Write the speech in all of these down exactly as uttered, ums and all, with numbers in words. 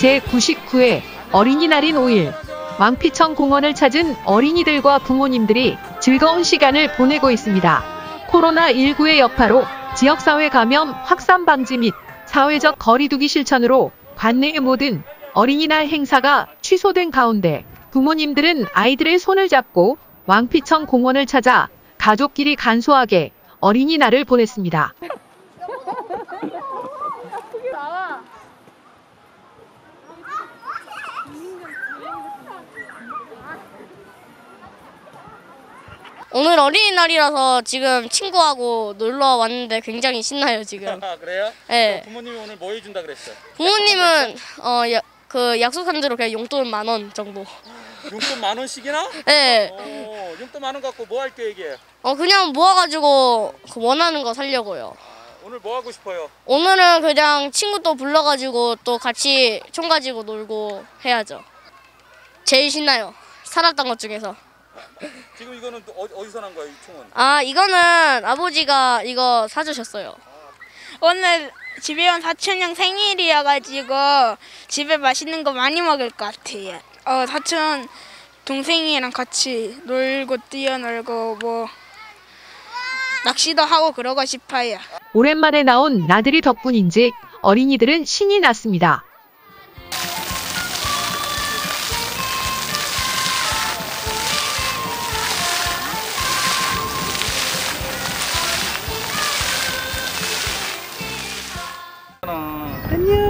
제구십구 회 어린이날인 오일, 왕피천 공원을 찾은 어린이들과 부모님들이 즐거운 시간을 보내고 있습니다. 코로나 일구의 여파로 지역사회 감염 확산 방지 및 사회적 거리두기 실천으로 관내의 모든 어린이날 행사가 취소된 가운데 부모님들은 아이들의 손을 잡고 왕피천 공원을 찾아 가족끼리 간소하게 어린이날을 보냈습니다. 오늘 어린이날이라서 지금 친구하고 놀러 왔는데 굉장히 신나요 지금. 아, 그래요? 네. 부모님이 오늘 뭐 해준다 그랬어요? 부모님은 어, 야, 그 약속한 대로 그냥 용돈 만 원 정도. 용돈 만 원씩이나? 네. 오, 용돈 만 원 갖고 뭐 할 계획이에요? 어 그냥 모아가지고 그 원하는 거 사려고요. 아, 오늘 뭐 하고 싶어요? 오늘은 그냥 친구 또 불러가지고 또 같이 총 가지고 놀고 해야죠. 제일 신나요. 살았던 것 중에서. 지금 이거는 어, 어디서 난 거야, 이 총은? 아 이거는 아버지가 이거 사주셨어요. 오늘 집에 온 사촌 형 생일이어가지고 집에 맛있는 거 많이 먹을 것 같아요. 어, 사촌 동생이랑 같이 놀고 뛰어놀고 뭐 낚시도 하고 그러고 싶어요. 오랜만에 나온 나들이 덕분인지 어린이들은 신이 났습니다. 안녕.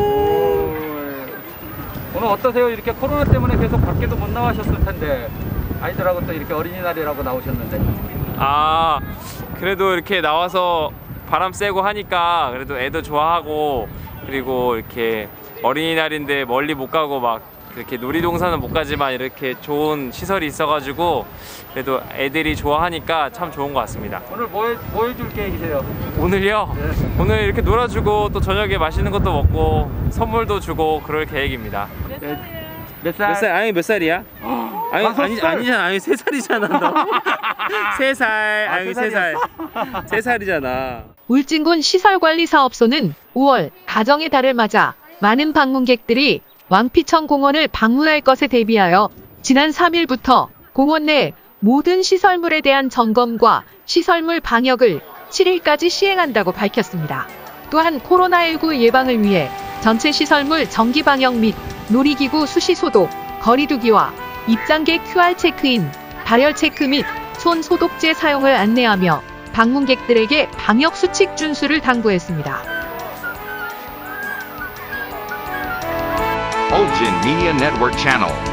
오늘 어떠세요? 이렇게 코로나 때문에 계속 밖에도 못 나가셨을 텐데 아이들하고 또 이렇게 어린이날이라고 나오셨는데. 아 그래도 이렇게 나와서 바람 쐬고 하니까 그래도 애도 좋아하고, 그리고 이렇게 어린이날인데 멀리 못 가고 막 이렇게 놀이동산은 못 가지만 이렇게 좋은 시설이 있어가지고 그래도 애들이 좋아하니까 참 좋은 것 같습니다. 오늘 뭐, 해, 뭐 해줄 계획이세요? 오늘요? 네. 오늘 이렇게 놀아주고 또 저녁에 맛있는 것도 먹고 선물도 주고 그럴 계획입니다. 몇 살이에요? 몇 살? 몇 살? 아니 몇 살이야? 아니 아니 아니잖아. 아니 세 살이잖아 너. 세 살. 아, 아니 세 살. 세 살이잖아. 울진군 시설관리사업소는 오월 가정의 달을 맞아 많은 방문객들이 왕피천 공원을 방문할 것에 대비하여 지난 삼 일부터 공원 내 모든 시설물에 대한 점검과 시설물 방역을 칠 일까지 시행한다고 밝혔습니다. 또한 코로나 일구 예방을 위해 전체 시설물 정기 방역 및 놀이기구 수시 소독, 거리두기와 입장객 큐알 체크인, 발열 체크 및 손 소독제 사용을 안내하며 방문객들에게 방역 수칙 준수를 당부했습니다. Olgin Media Network Channel.